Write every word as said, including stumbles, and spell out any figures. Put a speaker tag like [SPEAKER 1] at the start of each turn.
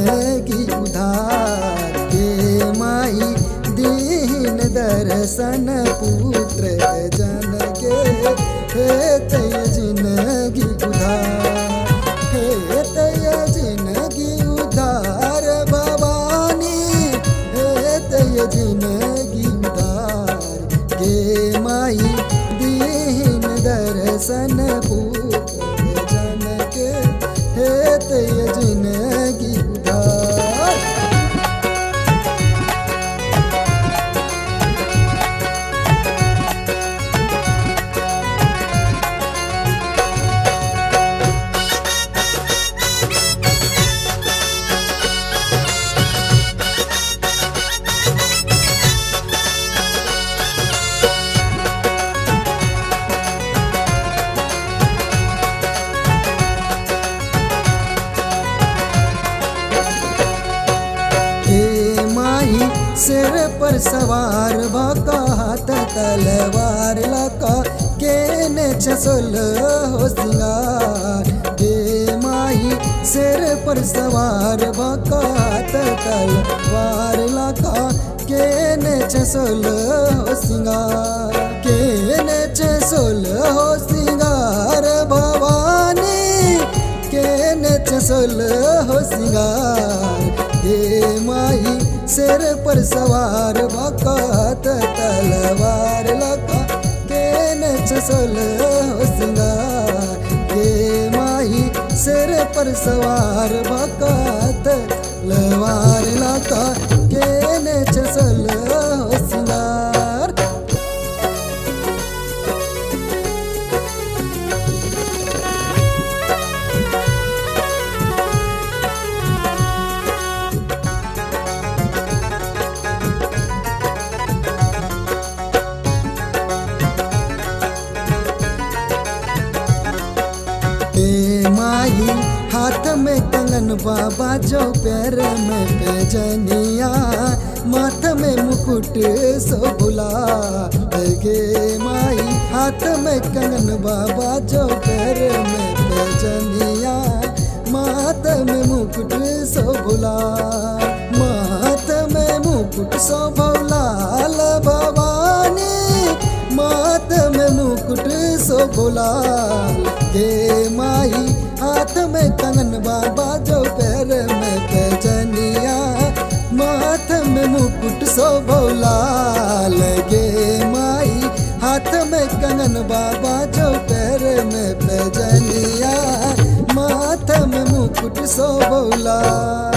[SPEAKER 1] जिंदगी उधार गे माई दीन दर्शन पुत्र जन के हे तय जिंदगी उधार हे तय जिंदगी उधार भवानी हे तय जिंदगी उधार गे माई दीन दर्शन पुत्र जन के हे तय जिंदगी उधार। सिर पर सवार बाका हाथ तलवार लका केने छसल हो सिंगार गे माई सिर पर सवार बाका हाथ तलवार लका केने छसल हो सिंगार केने छसल हो सिंगार भवानी केने छसल हो सिंगार गे माई सिर पर सवार बकात तलवार लका केने छसल हो सिंगार गे माई सिर पर सवार बकात तलवार लका केने छसल हो सिंगार। हाथ में कंगन बाबा जो पैर में पैजनिया माथ में मुकुट सोबुला गे माई हाथ में कंगन बाबा जो पैर में पैजनिया माथ में मुकुट सोबुला माथ में मुकुट सोबुला भवानी माथ में मुकुट सोबुला गे माई हाथ में कंगन बाबा जो पैर में पैजनिया माथ में मुकुट शोभला लगे माई हाथ में कंगन बाबा जो पैर में पैजनिया माथ में मुकुट शोभला।